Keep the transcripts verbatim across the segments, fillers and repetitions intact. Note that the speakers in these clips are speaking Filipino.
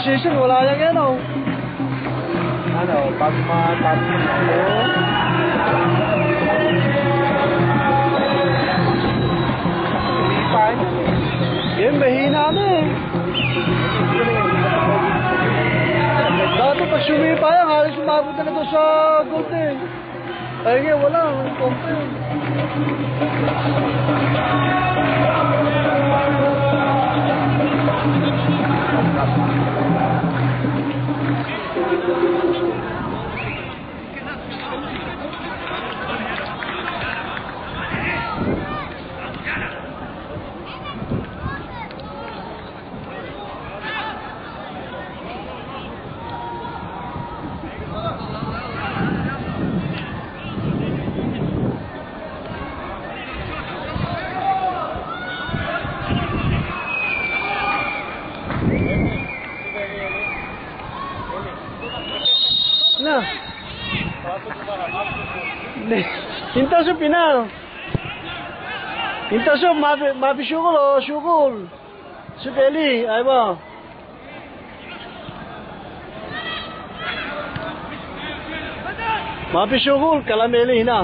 position, wala lang yan oh. Ano, pag matapos ako. Sumipa niya. Yan, mahina na eh. Dati pag sumipa yan, halos umabot na ito sa gold eh. Ay nga, wala. Ang kompa yun. Na. Hinta sa Pina. Hinta sa mabi mabi syukul oh syukul. Sukeli, ay ba? Mabi syukul kalameli na.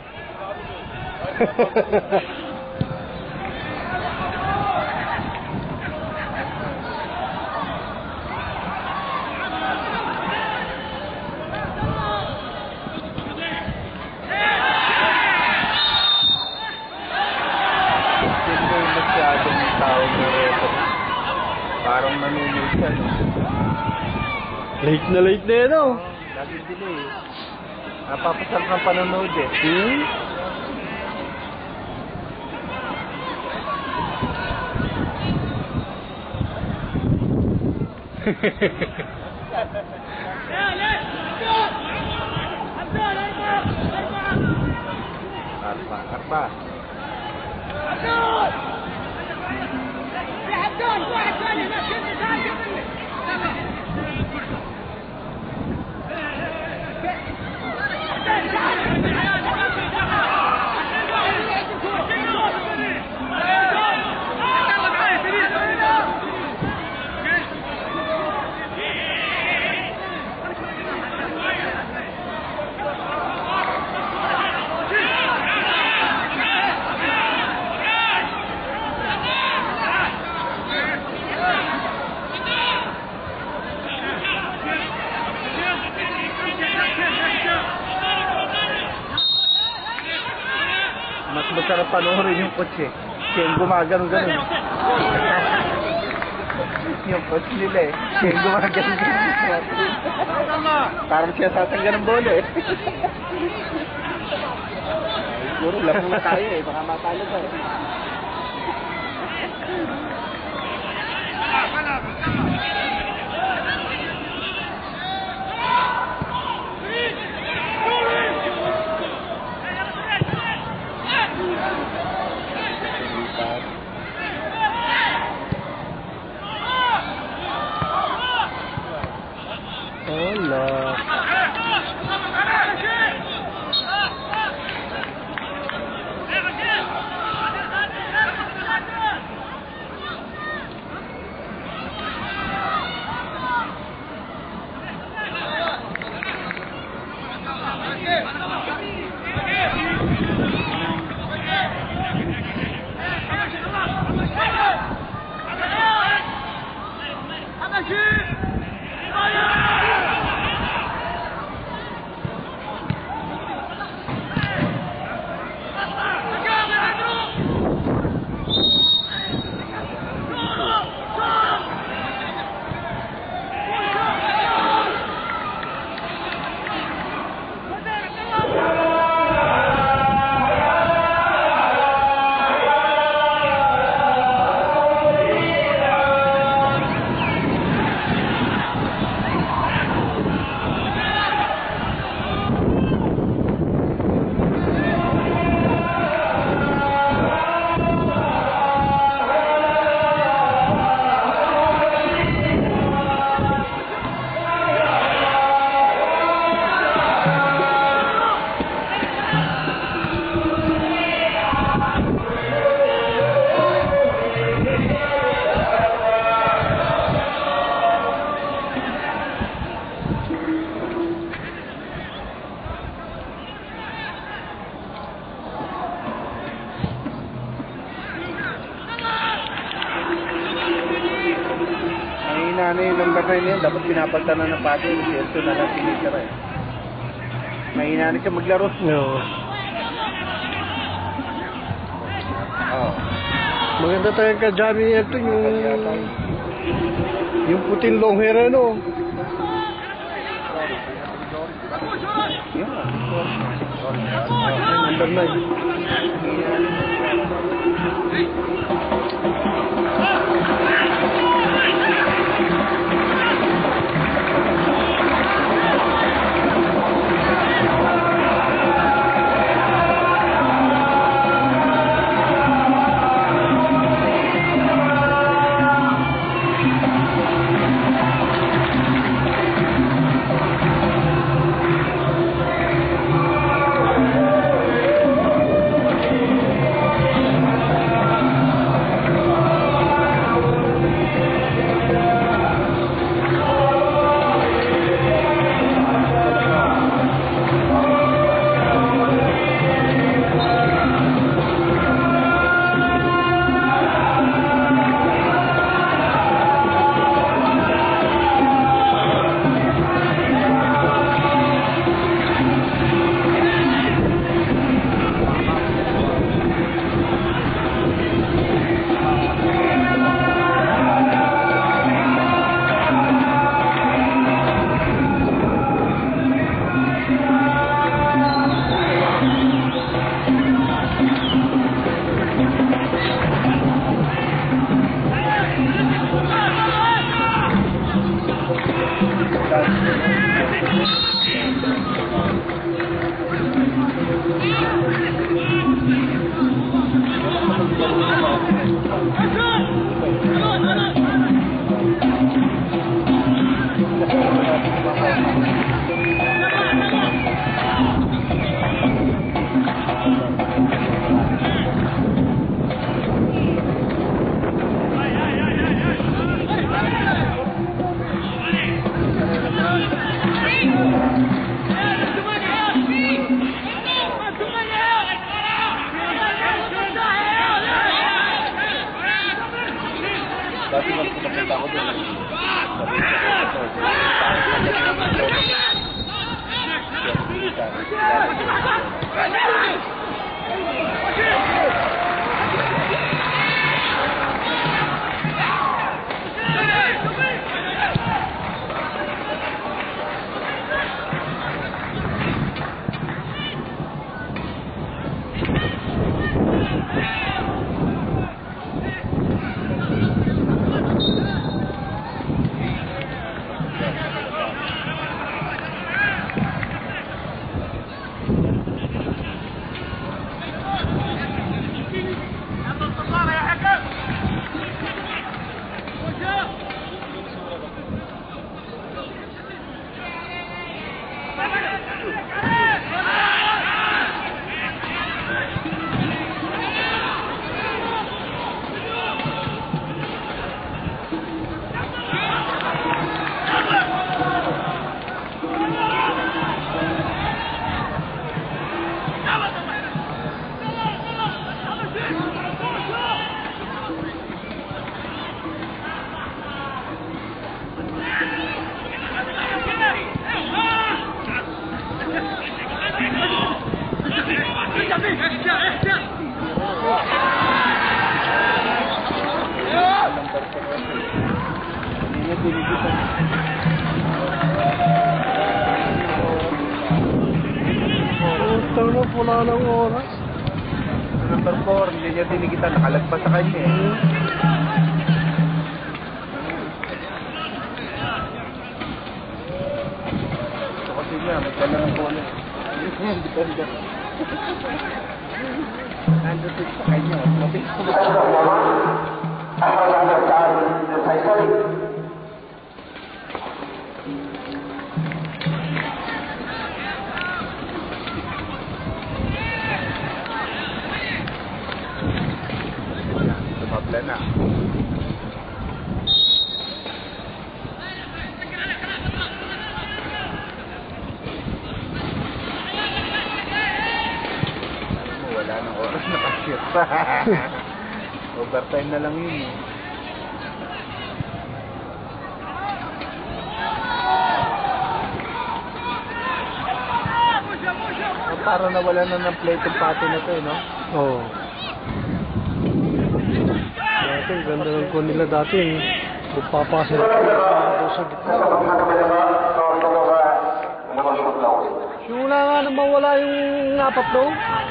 Parang manunood siya. Late na late na yan oh. Lagi delay. Napapasarap ng panonood eh. Hmm? Arpa, arpa. Mas masarap panoorin yung kotse. Siya yung gumagano-gano. Yung kotse nila eh. Siya yung gumagano-gano. Parang siya tatanggan ng bola eh. Siguro lang na tayo eh. Baka matalo tayo. Hola. nga ano yung number nine yun, dapat pinapalta na ng pati, si Elton na lang tinitira eh. Mahina na siya maglaro. No. Oo. Maganda tayo ka Johnny Elton, yung yung puting long hair ano. Yun. Number nine. Dati nang pumapunta ako doon. Utang na pula ng oras. Number four, hindi niya dinigitan, nakalagpas sa kanya eh. So kasi niya, may dala ng bola eh. Hindi pa rin. Nandun sa kanya, mabilis ko ba? Faisaly. Tumabla na. Wala nang oras na pa-shoot. Overtime na lang yun eh. parang nawala na ng plate yung pati na to, eh, no? Oo. Dati, ganda ng kuha nila dati. Magpapasa na ito sa gitna. Simula nga na mawala yung apat daw.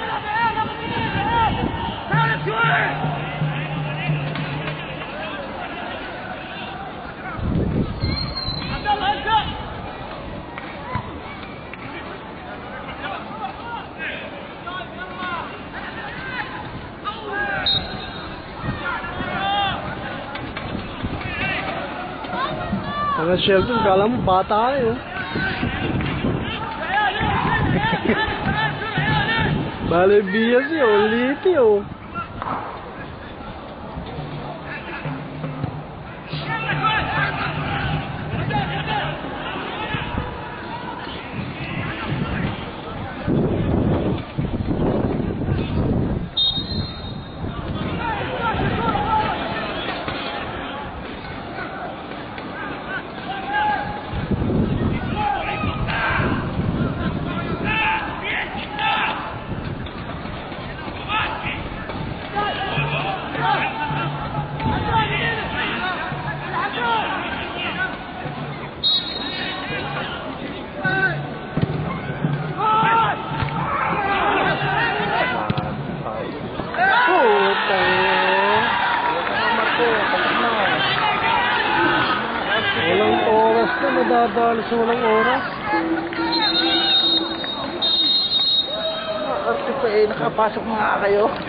Ang Shelton, kala mo bata eh. Oh. Bale bias eh, ulit eh. Oh. Walang oras na, nadadalo sa walang oras. Arte pa eh, nakapasok mga kayo.